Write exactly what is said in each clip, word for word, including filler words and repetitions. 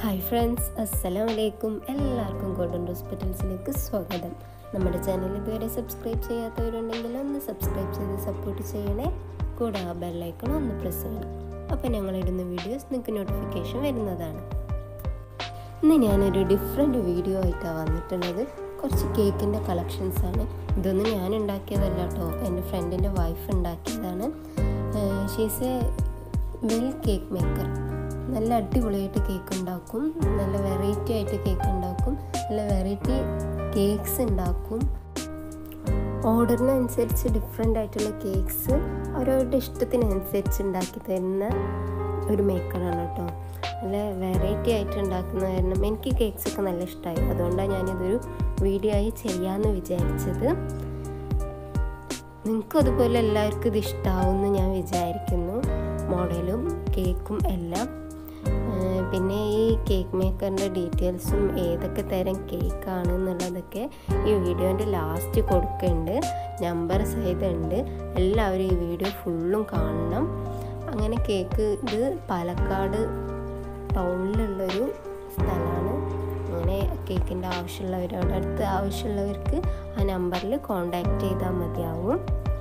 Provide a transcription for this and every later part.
Hi friends, Assalamualaikum. എല്ലാവർക്കും golden ഹോസ്പിറ്റൽസിലേക്ക് സ്വാഗതം. നമ്മുടെ ചാനൽ ഇതുവരെ സബ്സ്ക്രൈബ് ചെയ്യാത്തവരുണ്ടെങ്കിൽ ഒന്ന് സബ്സ്ക്രൈബ് ചെയ്ത് സപ്പോർട്ട് ചെയ്യണേ. കൂടെ ആ ബെൽ ഐക്കൺ ഒന്ന് പ്രസ് ചെയ്യണം. അപ്പോൾ ഞങ്ങൾ ഇടുന്ന വീഡിയോസ് നിങ്ങൾക്ക് നോട്ടിഫിക്കേഷൻ വരുന്നതാണ്. ഇന്ന് ഞാനൊരു ഡിഫറെൻറ്റ് വീഡിയോ ആയിട്ടാണ് വന്നിട്ടുള്ളത്. കുറച്ച് കേക്കിൻ്റെ കളക്ഷൻസ് ആണ്. ഇതൊന്നും ഞാൻ ഉണ്ടാക്കിയതല്ല കേട്ടോ, എൻ്റെ ഫ്രണ്ടിൻ്റെ വൈഫ് ഉണ്ടാക്കിയതാണ്. She's a well cake maker. നല്ല അടിപൊളിയായിട്ട് കേക്ക് ഉണ്ടാക്കും, നല്ല വെറൈറ്റി ആയിട്ട് കേക്ക് ഉണ്ടാക്കും, നല്ല വെറൈറ്റി കേക്ക്സ് ഉണ്ടാക്കും. ഓർഡറിനനുസരിച്ച് ഡിഫറെൻ്റ് ആയിട്ടുള്ള കേക്ക്സ് അവരവരുടെ ഇഷ്ടത്തിനനുസരിച്ച് ഉണ്ടാക്കി തരുന്ന ഒരു മേക്കറാണ് കേട്ടോ. നല്ല വെറൈറ്റി ആയിട്ട് ഉണ്ടാക്കുന്ന കാരണം എനിക്ക് കേക്ക്സൊക്കെ നല്ല ഇഷ്ടമായി. അതുകൊണ്ടാണ് ഞാനിതൊരു വീഡിയോ ആയി ചെയ്യാമെന്ന് വിചാരിച്ചത്. നിങ്ങൾക്കും അതുപോലെ എല്ലാവർക്കും ഇത് ഇഷ്ടമാവുമെന്ന് ഞാൻ വിചാരിക്കുന്നു. മോഡലും കേക്കും എല്ലാം. പിന്നെ ഈ കേക്ക് മേക്കറിൻ്റെ ഡീറ്റെയിൽസും ഏതൊക്കെ തരം കേക്കാണ് എന്നുള്ളതൊക്കെ ഈ വീഡിയോൻ്റെ ലാസ്റ്റ് കൊടുക്കുന്നുണ്ട്. നമ്പർ സഹിതമുണ്ട്. എല്ലാവരും ഈ വീഡിയോ ഫുള്ളും കാണണം. അങ്ങനെ കേക്ക് ഇത് പാലക്കാട് ടൗണിലുള്ളൊരു സ്ഥലമാണ്. അങ്ങനെ കേക്കിൻ്റെ ആവശ്യമുള്ളവരോട് അടുത്ത് ആവശ്യമുള്ളവർക്ക് ആ നമ്പറിൽ കോണ്ടാക്ട് ചെയ്താൽ മതിയാവും.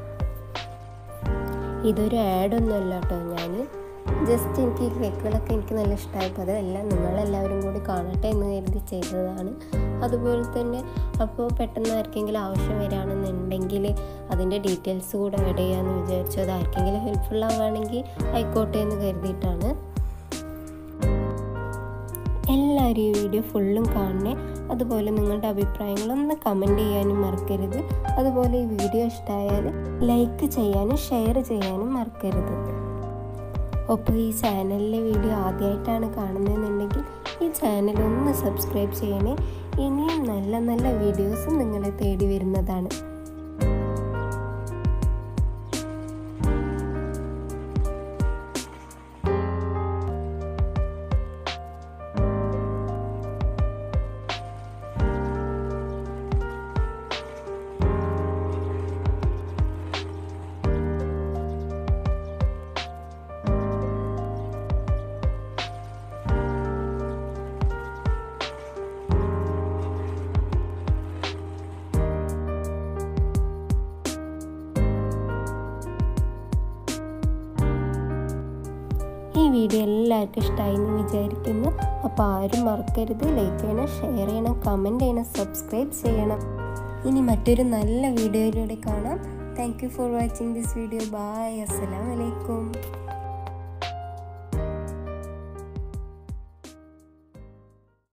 ഇതൊരു ആഡൊന്നുമല്ല കേട്ടോ, ഞാൻ ജസ്റ്റ് എനിക്ക് ഈ കേക്കുകളൊക്കെ എനിക്ക് നല്ല ഇഷ്ടമായപ്പോൾ അതെല്ലാം നിങ്ങളെല്ലാവരും കൂടി കാണട്ടെ എന്ന് കരുതി ചെയ്തതാണ്. അതുപോലെ തന്നെ അപ്പോൾ പെട്ടെന്ന് ആർക്കെങ്കിലും ആവശ്യം വരികയാണെന്നുണ്ടെങ്കിൽ അതിൻ്റെ ഡീറ്റെയിൽസ് കൂടെ ആഡ് ചെയ്യാമെന്ന് വിചാരിച്ചു. അത് ആർക്കെങ്കിലും ഹെൽപ്ഫുൾ ആവുകയാണെങ്കിൽ ആയിക്കോട്ടെ എന്ന് കരുതിയിട്ടാണ്. എല്ലാവരും ഈ വീഡിയോ ഫുള്ളും കാണണേ. അതുപോലെ നിങ്ങളുടെ അഭിപ്രായങ്ങളൊന്ന് കമൻറ്റ് ചെയ്യാനും മറക്കരുത്. അതുപോലെ ഈ വീഡിയോ ഇഷ്ടമായാൽ ലൈക്ക് ചെയ്യാനും ഷെയർ ചെയ്യാനും മറക്കരുത്. അപ്പോൾ ഈ ചാനലിലെ വീഡിയോ ആദ്യമായിട്ടാണ് കാണുന്നതെന്നുണ്ടെങ്കിൽ ഈ ചാനൽ ഒന്ന് സബ്സ്ക്രൈബ് ചെയ്യണേ. ഇനിയും നല്ല നല്ല വീഡിയോസ് നിങ്ങളെ തേടി വരുന്നതാണ്. ഈ വീഡിയോ എല്ലാവർക്കും ഇഷ്ടമായി എന്ന് വിചാരിക്കുന്നു. അപ്പോൾ ആരും മറക്കരുത് ലൈക്ക് ചെയ്യണം, ഷെയർ ചെയ്യണം, കമൻറ്റ് ചെയ്യണം, സബ്സ്ക്രൈബ് ചെയ്യണം. ഇനി മറ്റൊരു നല്ല വീഡിയോയിലൂടെ കാണാം. Thank you for watching this video. Bye. അസ്സലാമു അലൈക്കും.